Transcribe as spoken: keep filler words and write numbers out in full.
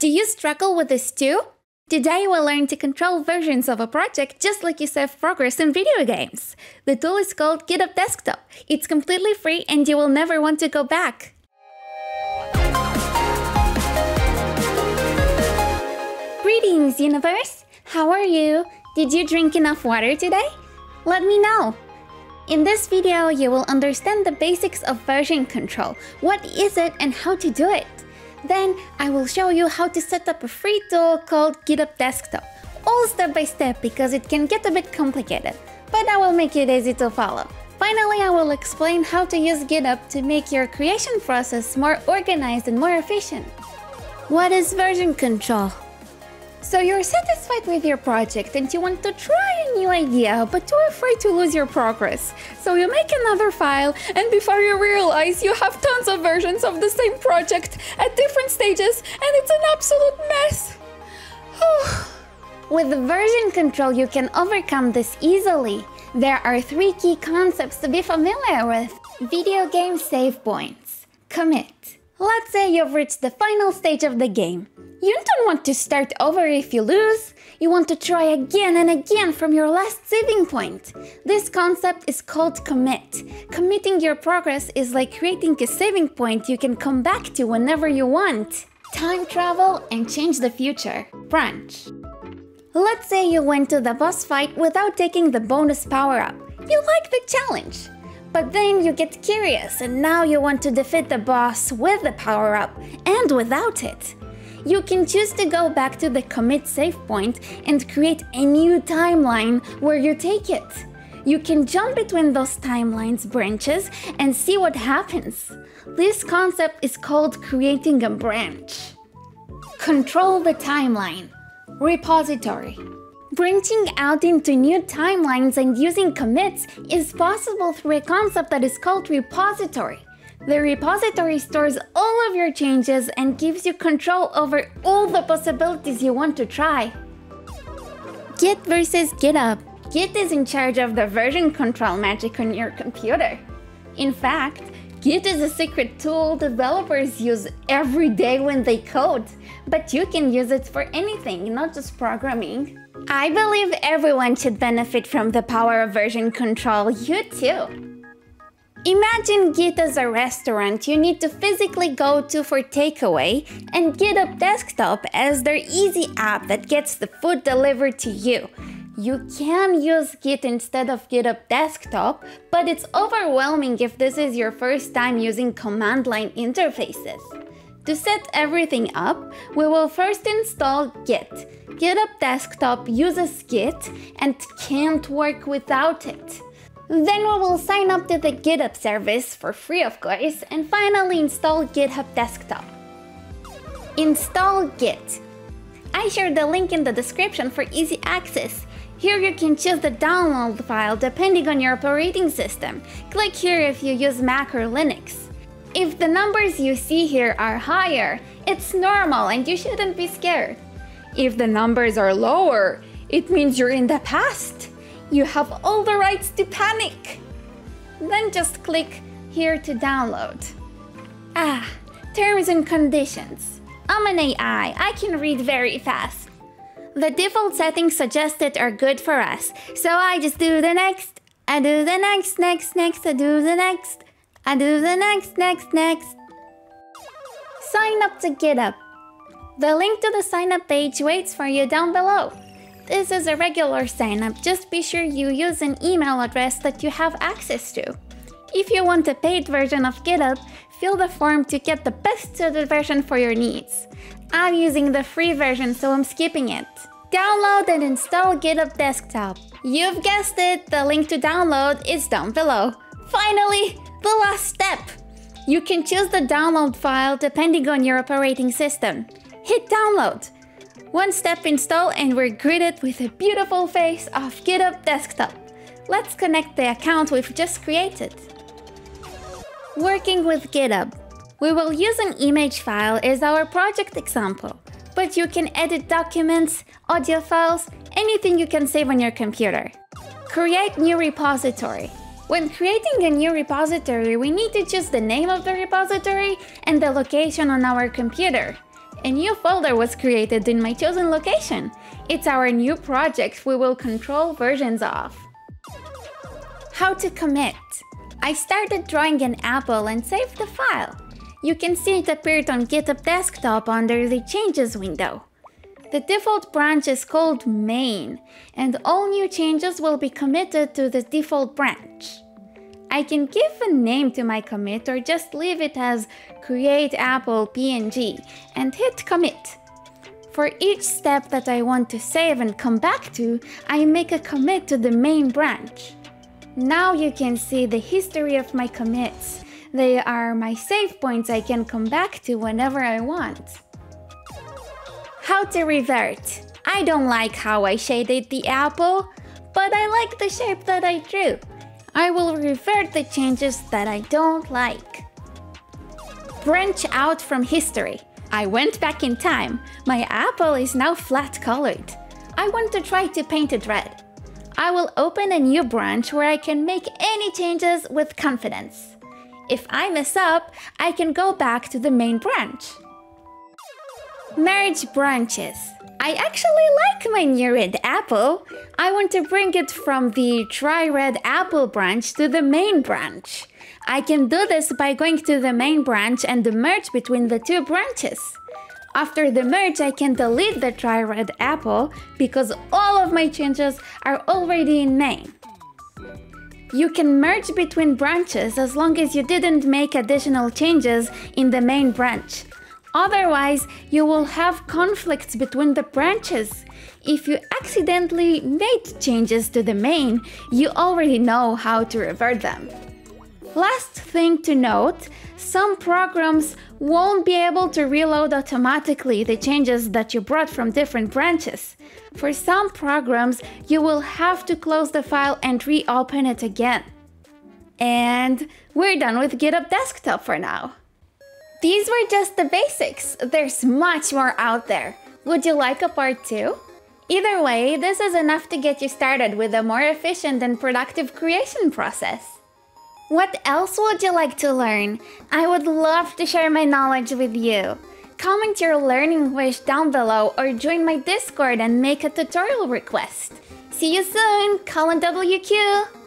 Do you struggle with this too? Today we'll learn to control versions of a project just like you save progress in video games. The tool is called Github Desktop. It's completely free and you will never want to go back. Greetings, universe! How are you? Did you drink enough water today? Let me know! In this video, you will understand the basics of version control. What is it and how to do it? Then, I will show you how to set up a free tool called Github Desktop. All step by step because it can get a bit complicated, but I will make it easy to follow. Finally, I will explain how to use Github to make your creation process more organized and more efficient. What is version control? So you're satisfied with your project and you want to try a new idea, but too afraid to lose your progress. So you make another file, and before you realize you have tons of versions of the same project at different stages, and it's an absolute mess. With version control, you can overcome this easily. There are three key concepts to be familiar with. Video game save points. Commit. Let's say you've reached the final stage of the game. You don't want to start over if you lose. You want to try again and again from your last saving point. This concept is called commit. Committing your progress is like creating a saving point you can come back to whenever you want. Time travel and change the future. Branch. Let's say you went to the boss fight without taking the bonus power-up. You like the challenge. But then you get curious and now you want to defeat the boss with the power-up and without it. You can choose to go back to the commit save point and create a new timeline where you take it. You can jump between those timelines branches and see what happens. This concept is called creating a branch. Control the timeline. Repository. Branching out into new timelines and using commits is possible through a concept that is called repository. The repository stores all of your changes and gives you control over all the possibilities you want to try. Git versus GitHub. Git is in charge of the version control magic on your computer. In fact, Git is a secret tool developers use every day when they code, but you can use it for anything, not just programming. I believe everyone should benefit from the power of version control, you too. Imagine Git as a restaurant you need to physically go to for takeaway, and Github Desktop as their easy app that gets the food delivered to you. You can use Git instead of Github Desktop, but it's overwhelming if this is your first time using command line interfaces. To set everything up, we will first install Git. Github Desktop uses Git and can't work without it. Then we will sign up to the GitHub service for free, of course, and finally install Github Desktop. Install Git. I shared the link in the description for easy access. Here you can choose the download file depending on your operating system. Click here if you use Mac or Linux. If the numbers you see here are higher, it's normal and you shouldn't be scared. If the numbers are lower, it means you're in the past. You have all the rights to panic. Then just click here to download. Ah, terms and conditions. I'm an A I, I can read very fast. The default settings suggested are good for us, so I just do the next, I do the next, next, next, I do the next, I do the next, next, next. Sign up to GitHub. The link to the sign up page waits for you down below. This is a regular sign-up, just be sure you use an email address that you have access to. If you want a paid version of GitHub, fill the form to get the best suited version for your needs. I'm using the free version, so I'm skipping it. Download and install Github Desktop. You've guessed it, the link to download is down below. Finally, the last step! You can choose the download file depending on your operating system. Hit download. One step install and we're greeted with a beautiful face of Github Desktop. Let's connect the account we've just created. Working with Github. We will use an image file as our project example, but you can edit documents, audio files, anything you can save on your computer. Create new repository. When creating a new repository, we need to choose the name of the repository and the location on our computer. A new folder was created in my chosen location. It's our new project we will control versions of. How to commit. I started drawing an apple and saved the file. You can see it appeared on Github desktop under the changes window. The default branch is called main, and all new changes will be committed to the default branch. I can give a name to my commit or just leave it as create apple P N G and hit commit. For each step that I want to save and come back to, I make a commit to the main branch. Now you can see the history of my commits. They are my save points I can come back to whenever I want. How to revert. I don't like how I shaded the apple, but I like the shape that I drew. I will revert the changes that I don't like. Branch out from history. I went back in time. My apple is now flat colored. I want to try to paint it red. I will open a new branch where I can make any changes with confidence. If I mess up, I can go back to the main branch. Merge branches. I actually like my new red apple. I want to bring it from the try red apple branch to the main branch. I can do this by going to the main branch and the merge between the two branches. After the merge, I can delete the try red apple because all of my changes are already in main. You can merge between branches as long as you didn't make additional changes in the main branch. Otherwise, you will have conflicts between the branches. If you accidentally made changes to the main, you already know how to revert them. Last thing to note, some programs won't be able to reload automatically the changes that you brought from different branches. For some programs, you will have to close the file and reopen it again. And we're done with Github Desktop for now. These were just the basics. There's much more out there. Would you like a part two? Either way, this is enough to get you started with a more efficient and productive creation process. What else would you like to learn? I would love to share my knowledge with you. Comment your learning wish down below or join my Discord and make a tutorial request. See you soon, Colin W Q!